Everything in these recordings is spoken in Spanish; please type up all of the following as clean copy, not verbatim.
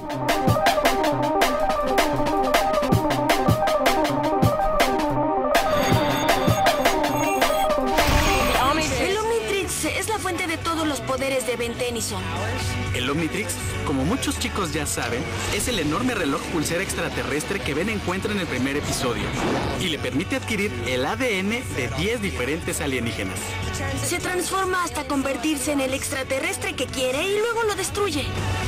El Omnitrix es la fuente de todos los poderes de Ben Tennyson. El Omnitrix, como muchos chicos ya saben, es el enorme reloj pulsera extraterrestre que Ben encuentra en el primer episodio y le permite adquirir el ADN de 10 diferentes alienígenas. Se transforma hasta convertirse en el extraterrestre que quiere y luego lo destruye.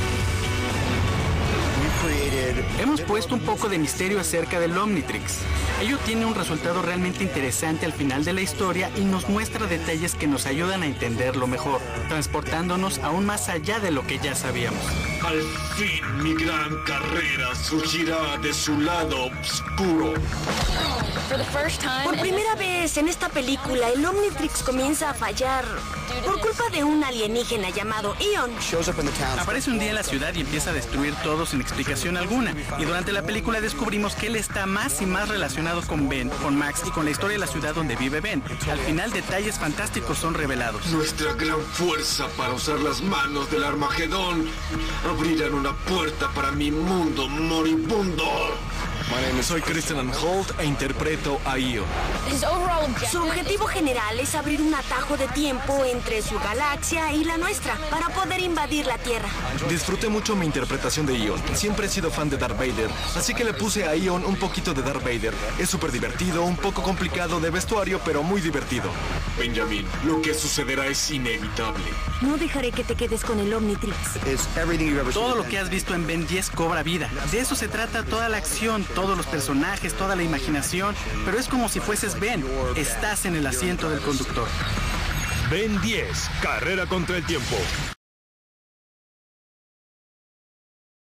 Hemos puesto un poco de misterio acerca del Omnitrix. Ello tiene un resultado realmente interesante al final de la historia y nos muestra detalles que nos ayudan a entenderlo mejor, transportándonos aún más allá de lo que ya sabíamos. Al fin mi gran carrera surgirá de su lado oscuro. Por primera vez en esta película, el Omnitrix comienza a fallar por culpa de un alienígena llamado Ion. Aparece un día en la ciudad y empieza a destruir todo sin explicación alguna. Y durante la película descubrimos que él está más y más relacionado con Ben, con Max y con la historia de la ciudad donde vive Ben. Al final, detalles fantásticos son revelados. Nuestra gran fuerza para usar las manos del Armagedón abrirán una puerta para mi mundo moribundo. Soy Christian Holt e interpreto a Ion. Su objetivo general es abrir un atajo de tiempo entre su galaxia y la nuestra para poder invadir la Tierra. Disfruté mucho mi interpretación de Ion. Siempre he sido fan de Darth Vader, así que le puse a Ion un poquito de Darth Vader. Es súper divertido, un poco complicado de vestuario, pero muy divertido. Benjamin, lo que sucederá es inevitable. No dejaré que te quedes con el Omnitrix. Todo lo que has visto en Ben 10 cobra vida. De eso se trata toda la acción, todos los personajes, toda la imaginación, pero es como si fueses Ben. Estás en el asiento del conductor. Ben 10, Carrera contra el Tiempo.